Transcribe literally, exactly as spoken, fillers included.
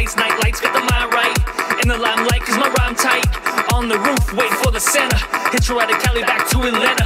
nice night lights, get the mind right. In the limelight, cause my rhyme tight. On the roof, wait for the center. Hit you out of Cali, back to Atlanta.